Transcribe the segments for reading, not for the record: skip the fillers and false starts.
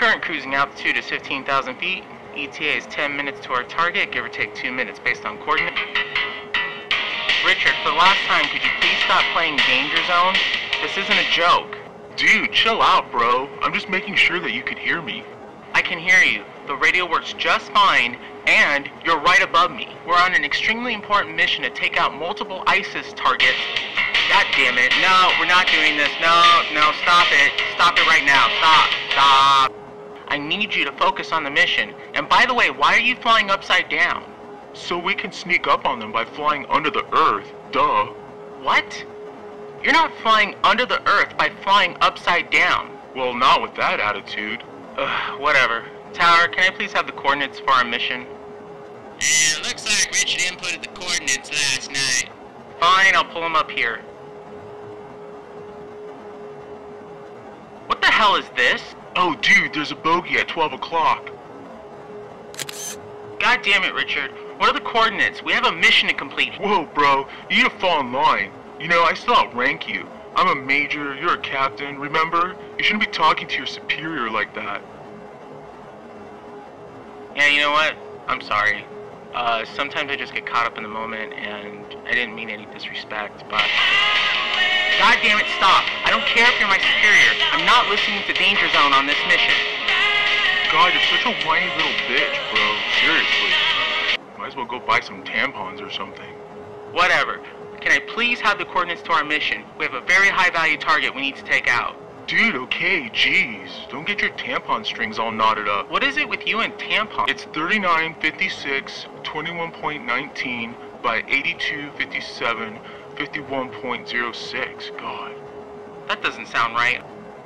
Current cruising altitude is 15,000 feet. ETA is 10 minutes to our target, give or take 2 minutes based on coordinates. Richard, for the last time, could you please stop playing Danger Zone? This isn't a joke. Dude, chill out, bro. I'm just making sure that you could hear me. I can hear you. The radio works just fine, and you're right above me. We're on an extremely important mission to take out multiple ISIS targets. God damn it. No, we're not doing this. No, stop it. Stop it right now. Stop. I need you to focus on the mission. And by the way, why are you flying upside down? So we can sneak up on them by flying under the earth. Duh. What? You're not flying under the earth by flying upside down. Well, not with that attitude. Whatever. Tower, can I please have the coordinates for our mission? Looks like Richard inputted the coordinates last night. Fine, I'll pull them up here. What the hell is this? Oh, dude, there's a bogey at 12 o'clock. God damn it, Richard. What are the coordinates? We have a mission to complete. Whoa, bro, you need to fall in line. You know, I still outrank you. I'm a major, you're a captain, remember? You shouldn't be talking to your superior like that. Yeah, you know what? I'm sorry. Sometimes I just get caught up in the moment, and I didn't mean any disrespect, but... God damn it, stop! I don't care if you're my superior. I'm not listening to Danger Zone on this mission. God, you're such a whiny little bitch, bro. Seriously. Might as well go buy some tampons or something. Whatever. Can I please have the coordinates to our mission? We have a very high-value target we need to take out. Dude, okay, jeez. Don't get your tampon strings all knotted up. What is it with you and tampons? It's 3956, 21.19 by 8257, 51.06. God. That doesn't sound right.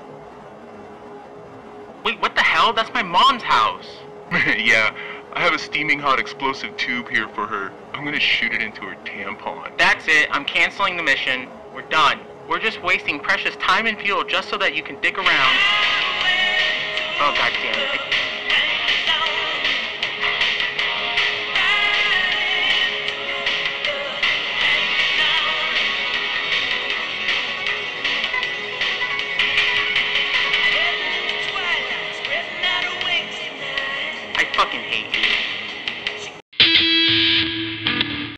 Wait, what the hell? That's my mom's house. Yeah, I have a steaming hot explosive tube here for her. I'm gonna shoot it into her tampon. That's it. I'm canceling the mission. We're done. We're just wasting precious time and fuel just so that you can dig around. Oh, god damn it. I fucking hate you.